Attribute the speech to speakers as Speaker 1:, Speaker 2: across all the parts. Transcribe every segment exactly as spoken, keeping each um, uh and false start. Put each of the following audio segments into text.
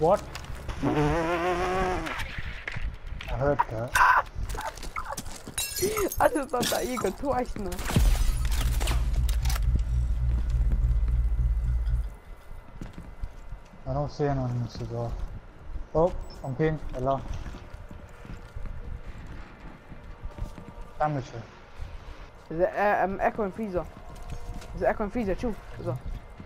Speaker 1: What? I heard that.
Speaker 2: I just thought that you got twice now.
Speaker 1: I don't see anyone in the door. Oh, I'm ping. Hello. Damage.
Speaker 2: Is it uh, um, Echo and Freezer? Is it Echo and Freezer? Chill. So.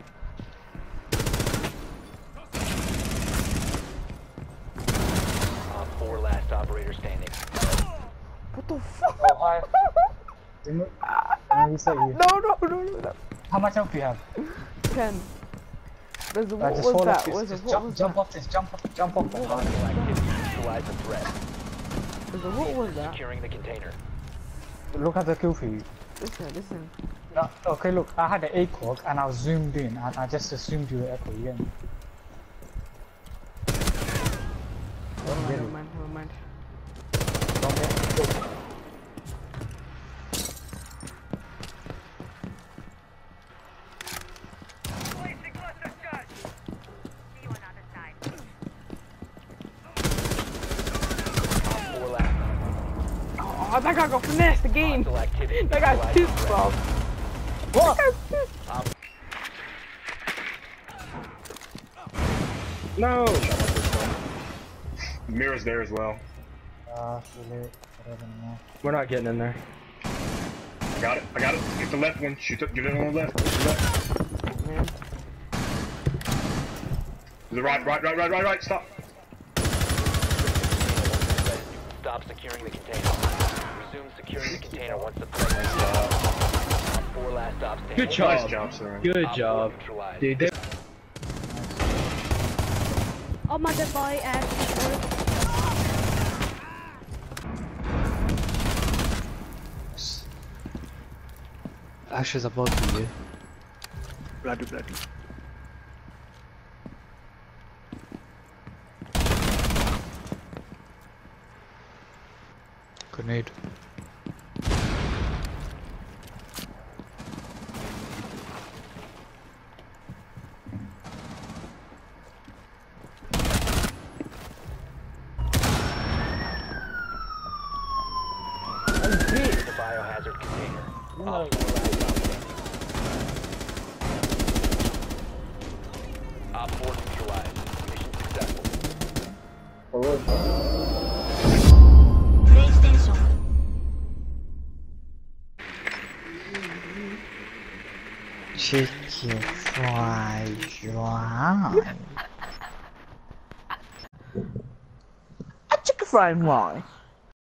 Speaker 3: Four last operator standing.
Speaker 2: What the fuck?
Speaker 1: Oh, hi. Didn't I reset you?
Speaker 2: No, no, no, no, no.
Speaker 1: How much health do you have?
Speaker 2: Ten. There's a,
Speaker 1: Right,
Speaker 2: what
Speaker 1: just
Speaker 2: was
Speaker 1: fall
Speaker 2: that?
Speaker 1: off this.
Speaker 2: Where's
Speaker 1: Just
Speaker 2: the,
Speaker 1: jump,
Speaker 2: what was
Speaker 1: jump
Speaker 2: that?
Speaker 1: off this. Jump off. Jump off.
Speaker 3: Hostile activity. Neutralize the threat.
Speaker 2: There's a, what was that?
Speaker 3: Securing the container.
Speaker 1: Look at the kill feed.
Speaker 2: Listen, listen.
Speaker 1: No, okay, look. I had an A clock and I was zoomed in and I just assumed you were Echo again.
Speaker 2: Never mind, never mind, never mind.
Speaker 1: Don't get it.
Speaker 3: Four last.
Speaker 2: Oh, that guy got finessed the game.
Speaker 3: Hostile activity.
Speaker 2: That guy's
Speaker 3: Neutralize
Speaker 2: pissed,
Speaker 3: the threat.
Speaker 2: bro.
Speaker 1: What?
Speaker 2: That guy's pissed.
Speaker 4: No! Mirror's there as well.
Speaker 1: Ah, too late. Whatever anymore.
Speaker 4: We're not getting in there.
Speaker 3: Uh,
Speaker 4: I got it, I got it. Get the left one. Shoot it, get it on the left. Get the left.
Speaker 2: Man.
Speaker 4: The right, right, right, right, right, right. Stop.
Speaker 3: Stop securing the container. Resume securing the container once the threat is stopped. Four last stops standing.
Speaker 4: Good job. Nice job, sir.
Speaker 5: Good
Speaker 3: Op four
Speaker 5: job.
Speaker 3: neutralized.
Speaker 5: Dude, they
Speaker 6: Oh my god, boy, and
Speaker 5: Ash is above you.
Speaker 4: Bloody, bloody.
Speaker 5: Grenade.
Speaker 3: The biohazard container. Op four last stop standing. Op four neutralized. Mission successful.
Speaker 6: PlayStation.
Speaker 1: Chicken fried yuan.
Speaker 2: A chicken fried wine.